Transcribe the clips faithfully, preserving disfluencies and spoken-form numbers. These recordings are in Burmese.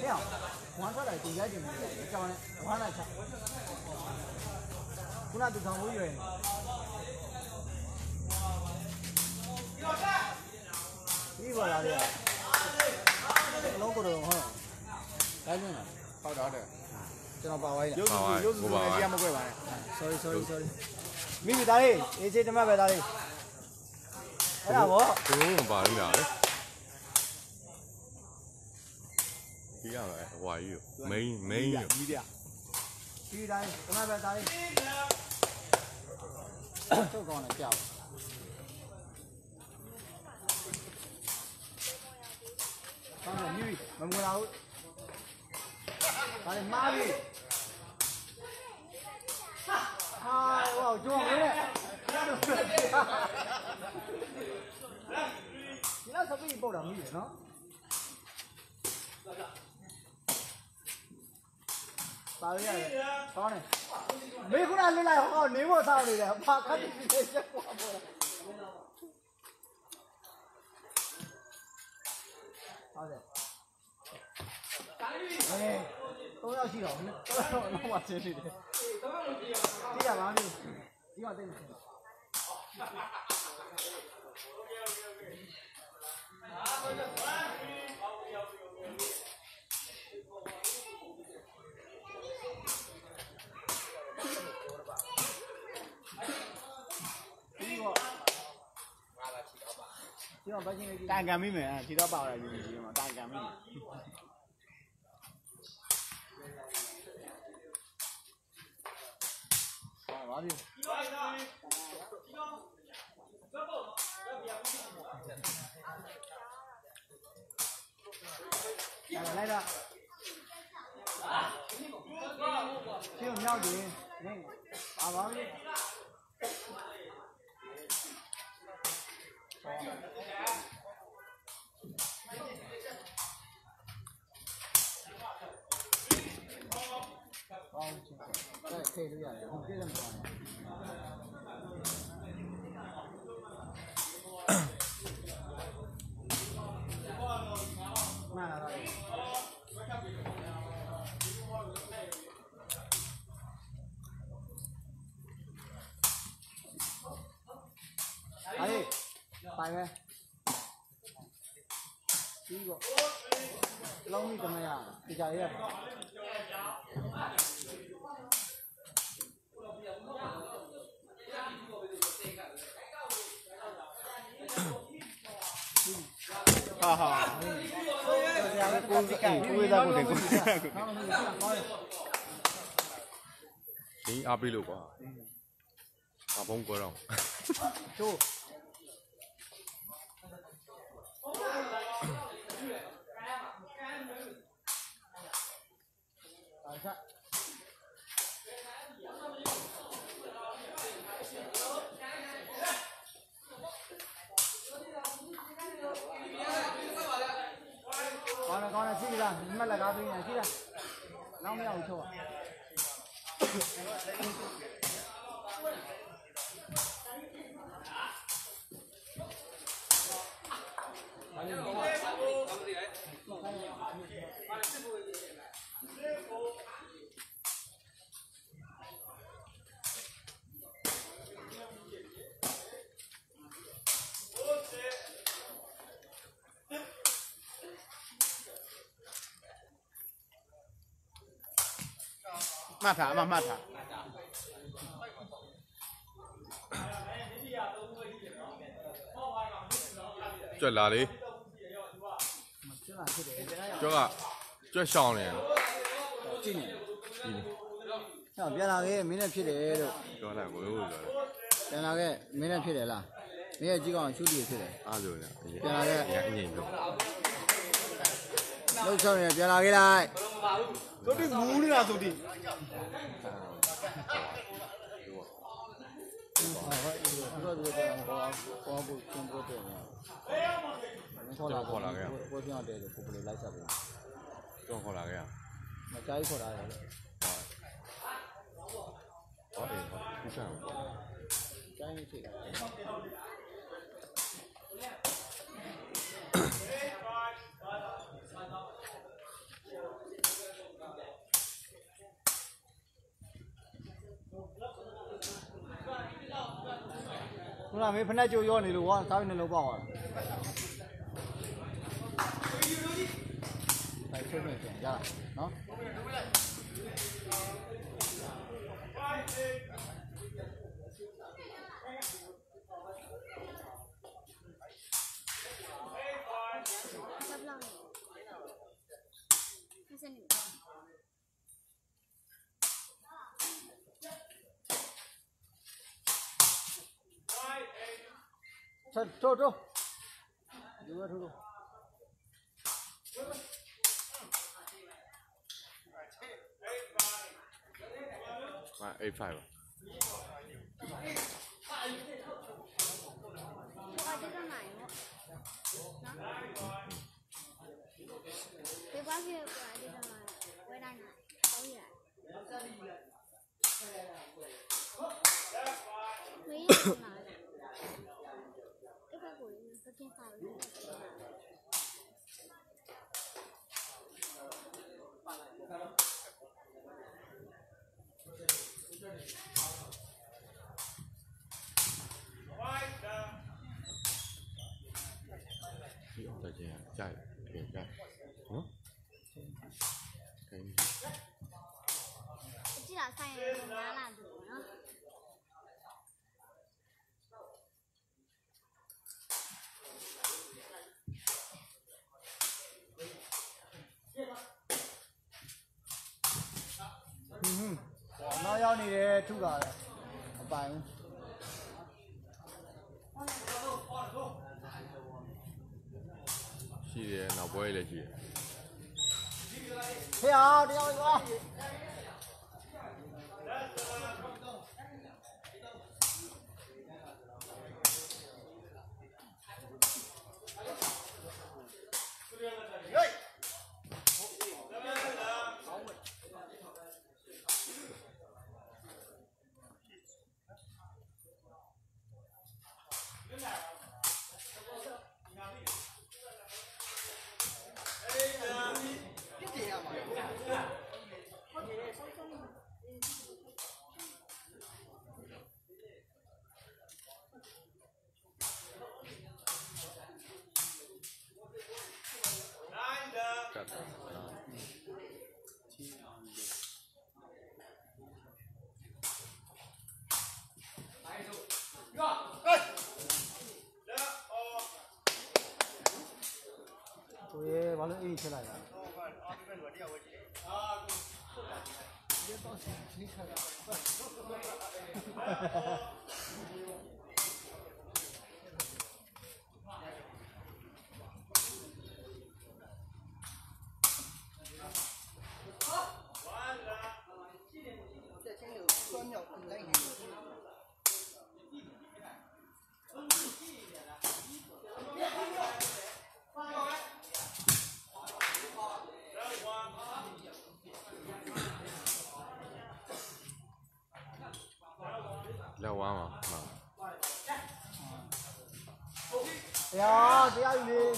样，玩出来就也就没有，叫呢玩来吃，不然就上不远。呢個哪裡啊？老嗰度可能，睇先啦。好的好的。ကျွန်တော်ပါဝိုင်းလား။ရုပ်စုရုပ်စုနဲ့တရားမကွဲပါနဲ့။ sorry sorry sorry。မိမိသားလေးအေးချေတမတ်ပဲသားလေး။အဲ့ဒါဗော။ဘယ်လိုမပါလဲညာလေ။ဒီရမယ်ဟွာကြီး main main ကြီးပြ။ဒီတိုင်းတမတ်ပဲသားလေး။ထုတ်ကောင်းတယ်ကြောက်။ကောင်းတယ်မြည်မမွေလာဘူး။ဒါလည်းမားပြီ။ဟာဝေါကျော်မင်းနဲ့ဒီလောက်စပီးပို့တာမြည်တယ်နော်ပါရရတယ်ကောင်းတယ်မေခုနလွတ်လိုက်ဟောနေဖို့ဆောက်နေတယ်ဘာခတ်ပြီးချက်ကွာပေါ့ဟုတ်တယ်အေးသုံးယောက်ရှိတော့သုံးယောက်တော့မှချင်းနေတယ်ဒီကဘာမျိုးဒီကတိတ်နေတယ်ဒီတော့ဘာချင်းလေးတိုင်ကံမိမယ်ဒီတော့ပါရတယ်ဒီဒီမှာတိုင်ကံမိမယ်ဘာဖြစ်လိုက်တာရှင်းမြောက်တယ်နင်းဘာပါလဲအော်ချစ်တယ်ထည့်လို့ရတယ်ဟုတ်ကဲ့လည်းမပါဘူးမှန်လားအေးပိုင်ပဲဒီကောလုံးမိတမရဒီကြရရဟာဟာကိုယ်ကိုယ်သားကိုယ်ကိုယ်ဒီအားပေးလို့ကွာအဘုံကွာတော့ချိုးအားချကောင်းတယ်ကောင်းတယ်ရှိလားမှတ်လက်ကားပေးနေရှိလားနောက်မရဘူးချိုးမှတ်ထားအမမှတ်ထားကြွက်လာလေကြွက်ကကြွက်ရှောင်းနေကြည့်နေဟောပြန်လာခဲ့မင်းနဲ့ဖြစ်တယ်လို့ပြောလိုက်ကိုလို့ပြောတယ်ပြန်လာခဲ့မင်းနဲ့ဖြစ်တယ်လားမင်းရဲ့ကြီးကောင်ရှုပ်တည်ဖြစ်တယ်အားလို့လေပြန်လာခဲ့အငိမ့်လို့လှုပ်ဆောင်နေပြန်လာခဲ့လိုက်သုတိမူးနေတာသုတိဟုတ်ဟုတ်ဟုတ်ဟုတ်ဟုတ်ဟုတ်ဟုတ်ဟုတ်ဟုတ်တော့ခေါ်လာခဲ့ကိုပြောင်းတယ်လို့ကိုဘယ်လိုလိုက်ဆက်ပေးတော့ခေါ်လာခဲ့မကြိုက်ခေါ်လာတယ်ဟုတ်တယ်ဟုတ်ဆန်ကြိုက်နေဖြစ်တယ်ခုနမေဖက်နဲ့ကြိုရောနေလို့ကွာစားပြီးနေလို့ပေါ့ကွာတိုက်ထုတ်နေပြန်ကြနော်ဆက်ထိုးထိုးဒီဝထိုးထိုးมาeight fiveပါ别关系，过来就这么，我让你导演。没有嘛？一百五十，昨天发了。 再见，加油，点赞，嗯，可以。 我记得三月份拿蜡烛呢。 嗯哼，那要你的土干的，办。 ရှိတယ်နောက်ပွဲလည်းရှိတယ်ဖေအောင်တရားရွာကိုရေဘာလို့အေးချက်လိုက်လဲလက်ဝမ်းပါတရားတရားယူလေ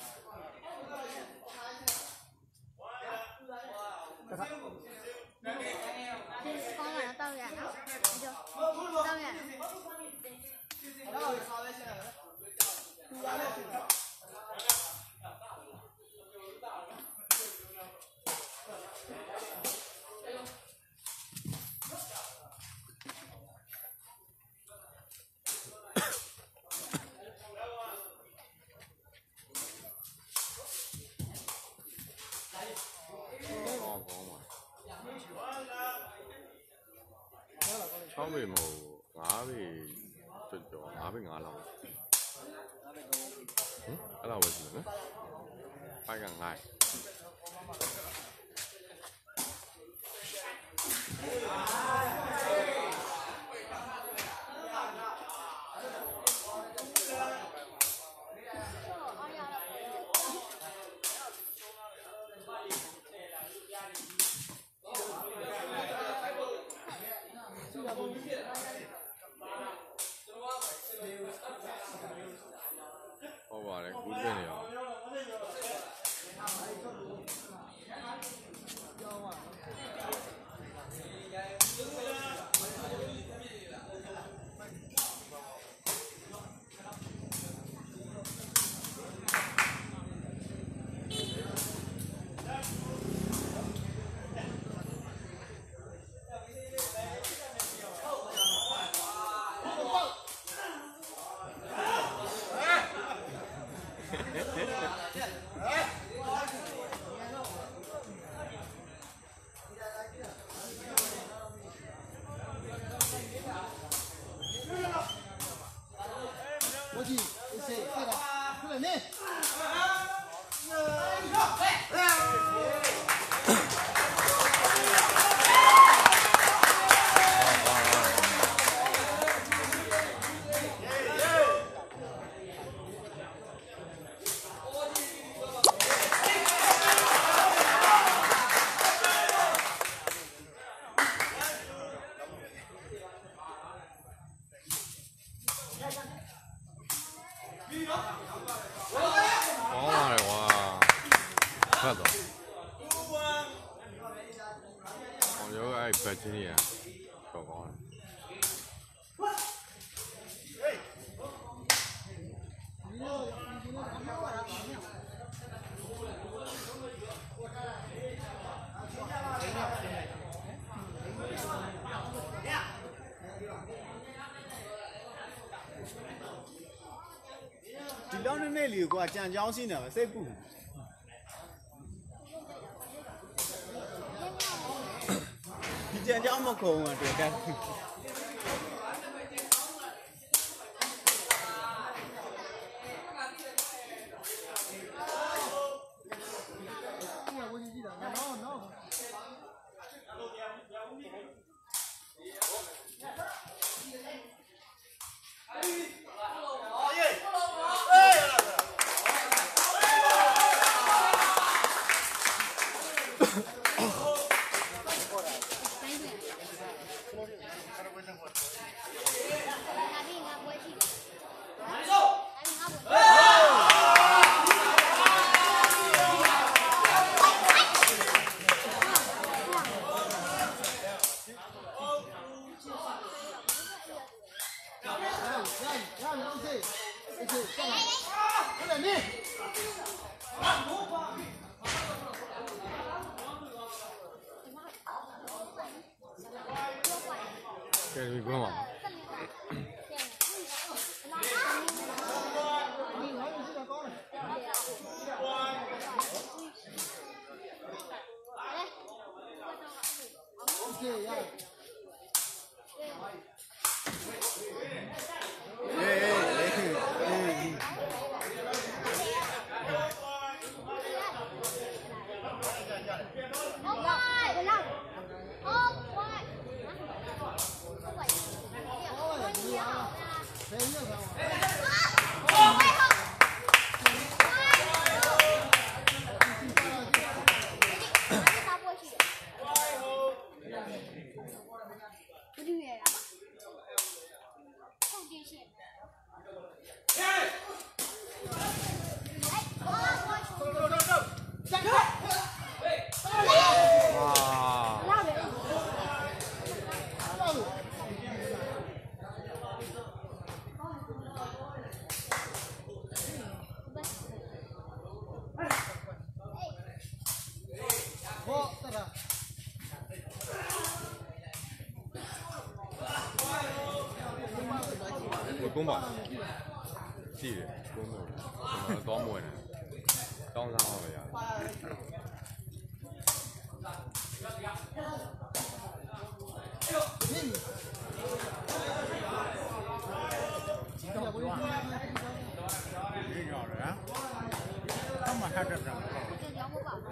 光晚上导演呢？你就导演。 ၆ပေမဟုတ်၅ပေကျော်ကျော်၅ပေ၅လောက်ဟင်အဲ့လောက်ပဲရှိတယ်နော်ဖိုက်ကငိုင်းဟုတ်ပါတယ်ကူးပြနေအောင်ထွက်သွားဟောရောအဲ့ဘက်ချင်းကြီးကတော့ကောင်းတယ်ဒီလောက်နဲ့နဲ့လီကွာကြံကြောင်းစီးနေပါစိတ်ပူဒီကြံကြောင်းမခုံอ่ะတွေ့ကဲကဲဒီကွန်းပါကွန်းပါကြည့်တယ်ကွန်းတော့တောင်းမဝင်တယ်တောင်းစားအောင်ပဲရတယ်ဒီတော့ပြောရမယ်ဒီကြော်ရမ်းအမှတ်ထားတတ်တာကြောင်းမပါ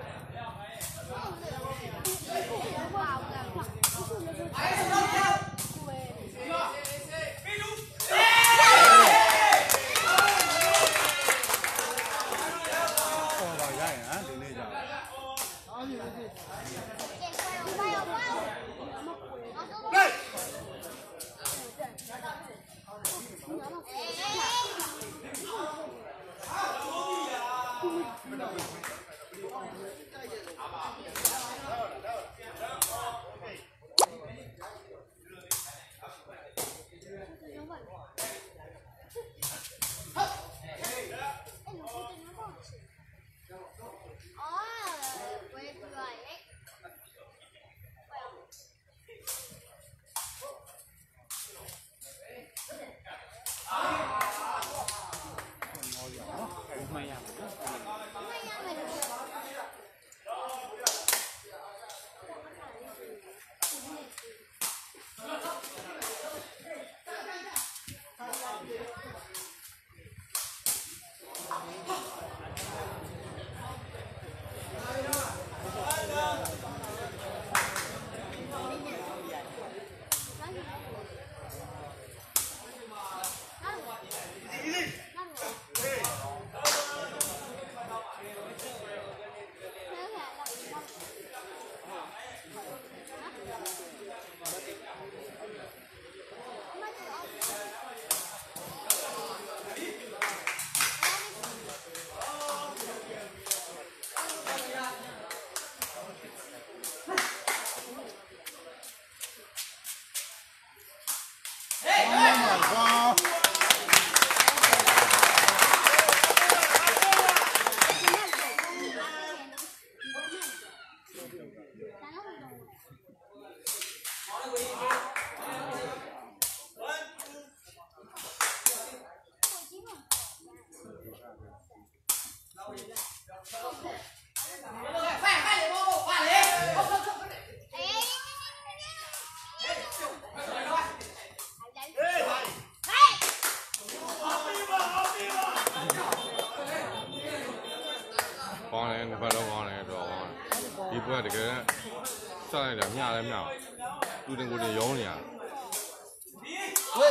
ကိုကတကယ်စလိုက်တာမျှလဲမျှသူတင်ကိုတင်ရောနေရ喂，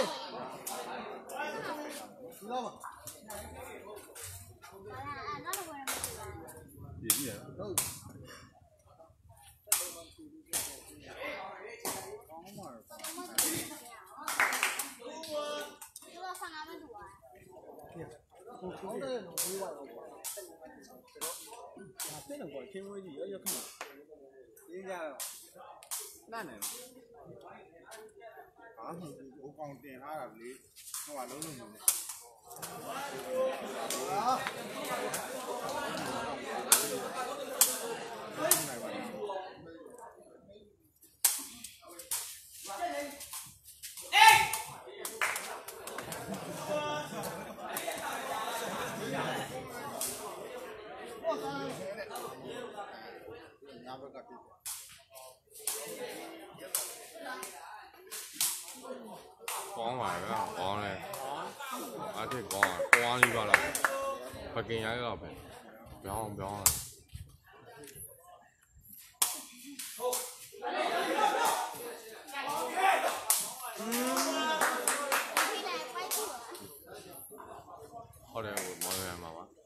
知道吗？ 也是啊。 好的，弄回来了。啊，这能过天威的要要看。人家难呢。啊，我光电下来的，我话老弄弄的。啊。 講埋啦，講咧，阿姐講啊，關呢個啦，北京有一個平，不要不要啊。我哋會冇嘢嘛嘛。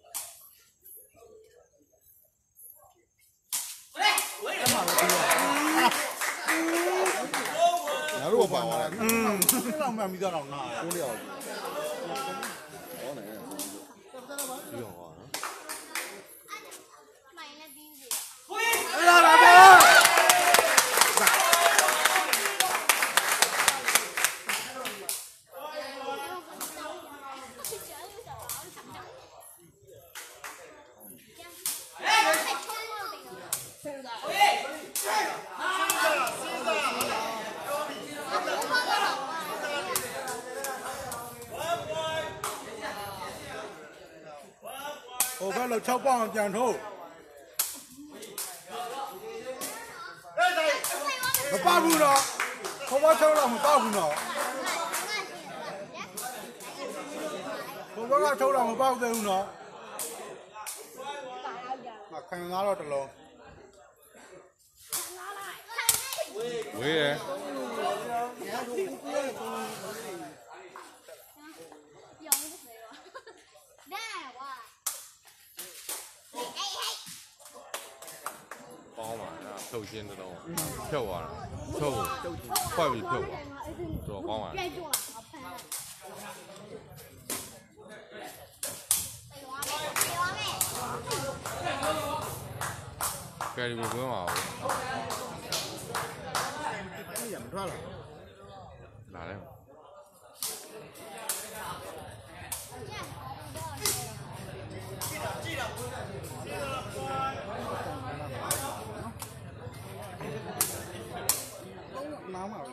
哪路办完了？嗯，这浪漫比较浪漫。公料。好呢。 用啊。 哎呀，老板！我看了超棒奖头，我八步了，我把超了，我八步了，我把他超了，我八步在呢。那看哪了这喽？ 喂耶。包嘛，抽签这种，票完了，抽快比票完，是吧？包完。该你不管嘛？ 你演不出来了。 哪来？ 拿嘛？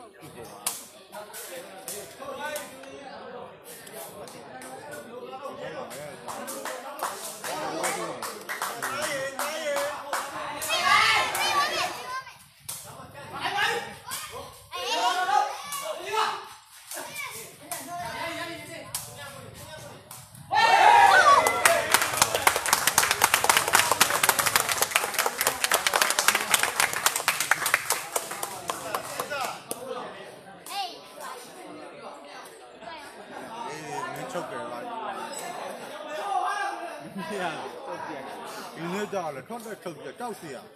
你那家了，穿的抽的照些啊。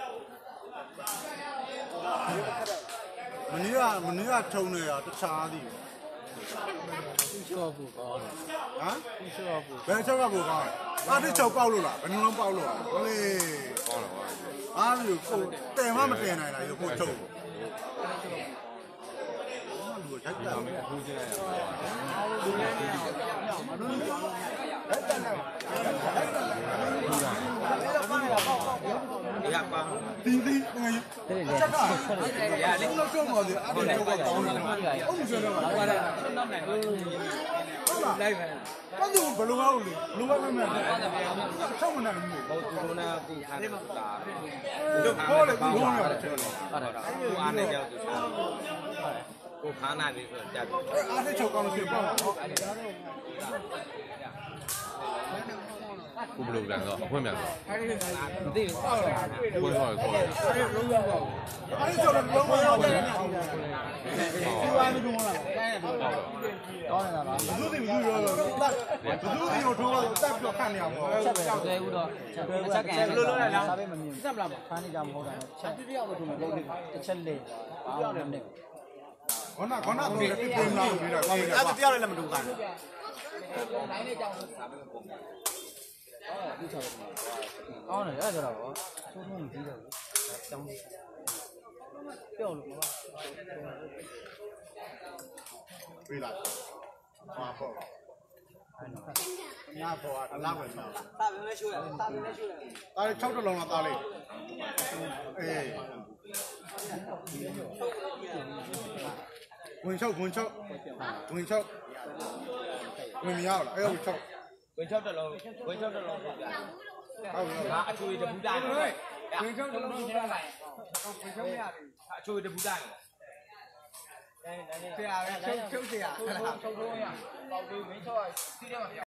မနေ့ကမနေ့ကထုံနေတာတခြားသည်ရှော့ဘူးကောင်းဟမ်ရှော့ဘူးဘယ်ချောက်ကဘူးကောင်းအားတစ်ချောက်ပေါက်လို့လားဘယ်နှလုံးပေါက်လို့ဟိုလေကောင်းတယ်ပါအားလို့ကိုတယ်မမတင်နိုင်လားကိုထုံလူကတက်တာမင်းဘူးချင်းရအောင်လူနေနေမလို့အဲ့တန်တယ်ရပါတင်းတင်းငယ်ချက်ကရလေးလောက်တော့ပါသေးအဲ့ဒါတော့ကောင်းတယ်အုံးစရတော့ပါလားနောက်နိုင်ဟုတ်လားလိုက်မယ်တော့ဒီဘလုံးအောင်လေလူဝဲမဲ့မဲ့ဆောက်မနိုင်ဘူးဟုတ်သူတို့နာကူအားတယ်မှာတာတို့ဘောလေကူဘောရတယ်ဟုတ်တယ်ကူအားနေကြောက်သူကိုခါနာပြီဆိုတက်အားနဲ့ချုပ်ကောင်းလို့ပြပေါ့နော်အဲ့ဒါတော့ခုဘယ်လိုပြန်တော့အဖွင့်ပြန်တော့မသိဘူးဆောက်တယ်ဘွန်းဆောက်ရဆောက်ရအဲ့လုံးလုံးပေါ့အဲ့ဒီဆောက်တော့လုံးလုံးရောက်တယ်ဒီဝိုင်းမတွန်းလာတိုင်းရတယ်တောင်းနေတာပါဘယ်သူတွေဘူးရောဘယ်သူတွေကိုထိုးတော့တက်ပြီးတော့ခန့်နေအောင်ပေါ့ချက်ပဲတွဲဦးတော့ချက်ကန်ဘယ်လိုလုပ်လဲလားစားပေးမမြင်စက်မလားဖမ်းနေကြမဟုတ်တာချက်ပြပြအောင်လို့ထုံးလို့တစ်ချက်လေဘာမှမနဲ့ခေါနာခေါနာဆိုလည်းပြပြလာလို့ပြီးတော့အဲ့ဒါတရားလည်းမတူဘူးကောင်းတယ်အဲ့ဒါကြတော့ဗောသုံးလုံးမပြီးတော့ဘူးတောင်းပြောလို့မပါပြေးလာပါပေါ့ညပေါ်အလားဝင်တော့တာပဲရှိုးရတာပဲရှိုးရတာ၆တလုံးတော့တာလေးအေးဝင်ချုပ်ဝင်ချုပ်ဝင်ချုပ်ဝင်မရဘူးအဲ့ဝင်ချုပ်ဝင်ချုပ်တလုံးဝင်ချုပ်တလုံးပြဟုတ်ကဲ့ဟာအချွေတပူတိုင်းဝင်ချုပ်တလုံးပြလိုက်ဝင်ချုပ်ရပြီအချွေတပူတိုင်းဆရာပဲချုပ်ချုပ်ဆရာချုပ်ချုပ်ရပေါက်ပြီးမင်းချုပ်စီးတယ်မှာ